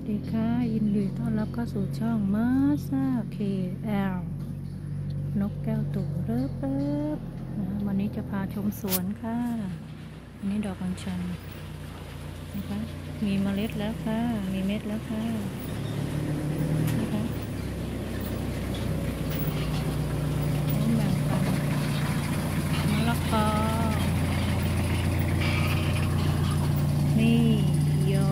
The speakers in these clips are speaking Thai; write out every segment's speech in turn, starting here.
ดีค่ะยินดีต้อนรับเข้าสู่ช่องมาซาเคแอลนกแก้วตู่เริบนะวันนี้จะพาชมสวนค่ะอันนี้ดอกอัญชันนะคะมีเมล็ดแล้วค่ะมีเม็ดแล้วค่ะนะคะต้องแบ่งกันมะละกอนี่ยอ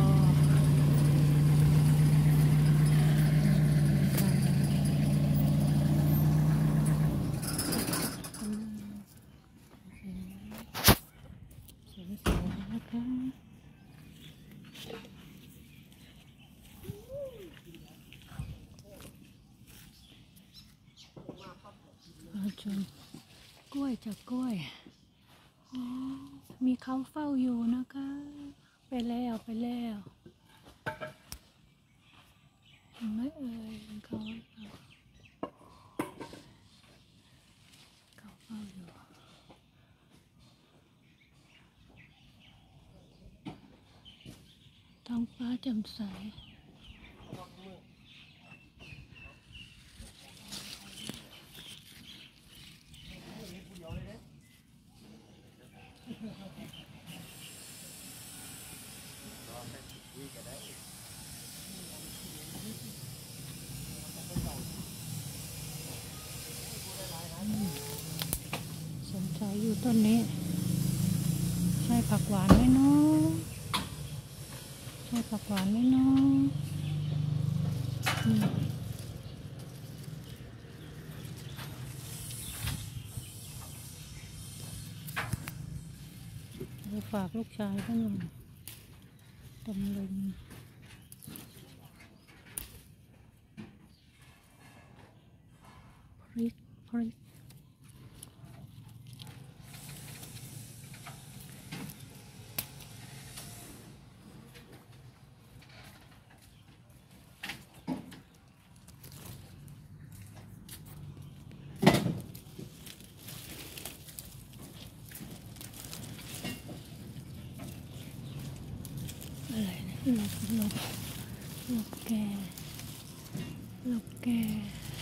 สวยๆนะคะมาชมกล้วยจากกล้วยมีเขาเฝ้าอยู่นะคะไปแล้วเห็นไหมเอ่ยเขาเฝ้าอยู่ท้องฟ้าแจ่มใสสนใจอยู่ต้นนี้ใช่ผักหวานไหมเนาะใช่ผักหวานไหมเนาะไปฝากลูกชายก็หน่อยตำลึงพริกอะไรนะหลบแก